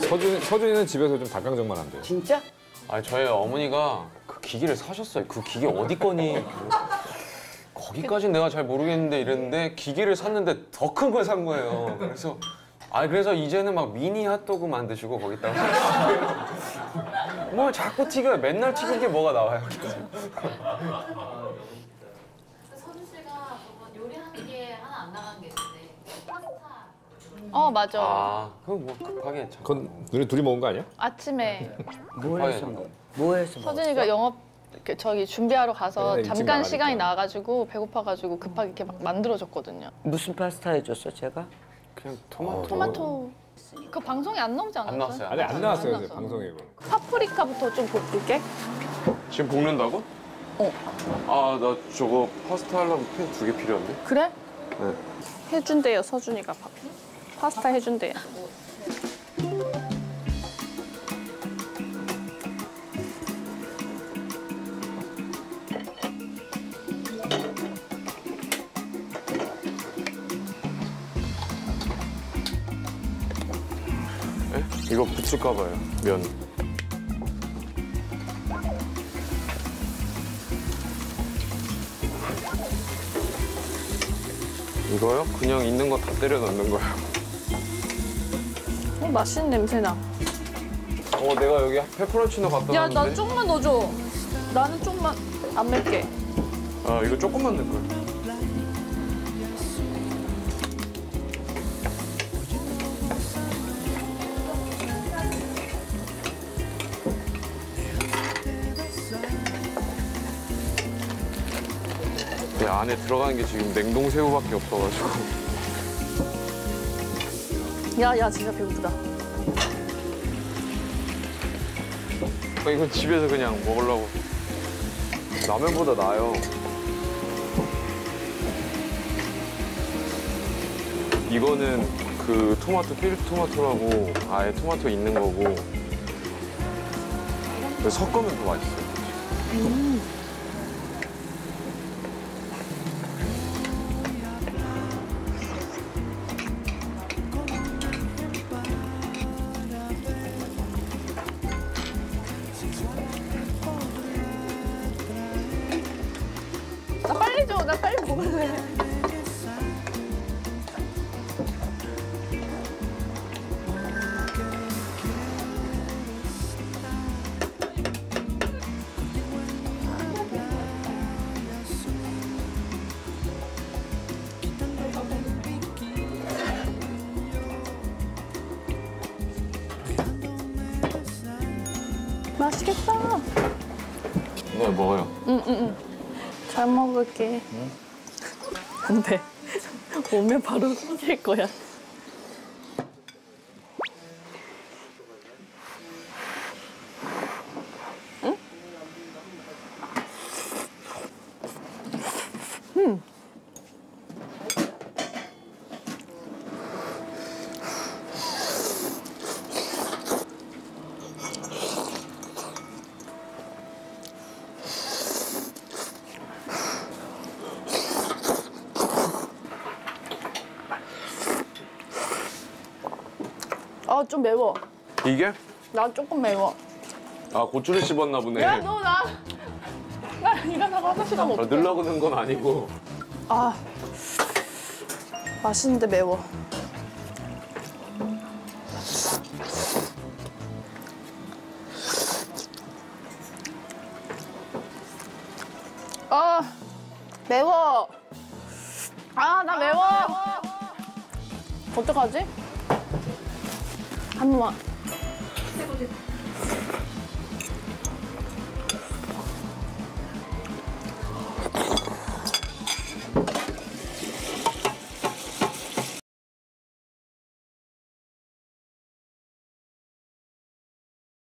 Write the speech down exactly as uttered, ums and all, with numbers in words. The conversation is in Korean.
서준, 서준이는 집에서 좀 닭강정만 한대요. 진짜? 아니 저희 어머니가 그 기계를 사셨어요. 그 기계 어디 거니? 거기까지는 내가 잘 모르겠는데 이랬는데 기계를 샀는데 더 큰 걸 산 거예요. 그래서 아 그래서 이제는 막 미니 핫도그 만드시고 거기다가 뭘 자꾸 튀겨요. 맨날 튀긴 게 뭐가 나와요. 서준 씨가 저번 요리하는 게 하나 안 나간 게 있는데 파스타. 어 맞아. 아 그럼 뭐 급하게 참. 그건 너네 둘이 먹은 거 아니야? 아침에 뭐 해서 먹어? 뭐 해서 먹어? 서준이가 영업 이렇게 저기 준비하러 가서 네, 일찍 잠깐 나가니까. 시간이 나가지고 배고파가지고 급하게 이렇게 막 만들어줬거든요. 무슨 파스타 해줬어, 제가? 그냥 토마토. 토마토. 그 방송에 안 나오지 않았어요? 안 나왔어요. 아니 안 나왔어요, 이제 나왔어. 방송에. 그거. 파프리카부터 좀 볶을게. 지금 볶는다고? 어. 아, 나 저거 파스타 하려면 팬 두 개 필요한데? 그래? 네. 해준대요, 서준이가 파, 파스타 해준대요. 에? 이거 붙일까 봐요, 면. 이거요? 그냥 있는 거 다 때려 넣는 거예요. 어, 맛있는 냄새 나. 어 내가 여기 페퍼론치노 갖다 야, 놨는데. 나 조금만 넣어줘. 나는 좀만 안 맵게. 아, 이거 조금만 넣을 거야. 내 안에 들어가는 게 지금 냉동 새우밖에 없어가지고. 야, 야, 진짜 배고프다. 어, 이건 집에서 그냥 먹으려고. 라면보다 나아요. 이거는 그 토마토 필 토마토라고 아예 토마토 있는 거고. 섞으면 더 맛있어요. 나 빨리 줘. 나 빨리 먹을래. 맛있겠다. 네 먹어요. 응, 응, 응. 잘 먹을게. 근데 오면 바로 쏟을 거야. 응? 음. 아, 좀 매워. 이게? 나 조금 매워. 아 고추를 씹었나 보네. 야, 너 나. 나 일어나서 화장실 가면 아, 어떡해. 넣으려고 넣은 건 아니고. 아, 맛있는데 매워. 아, 매워. 아, 나 매워. 어떡하지? 한 번만.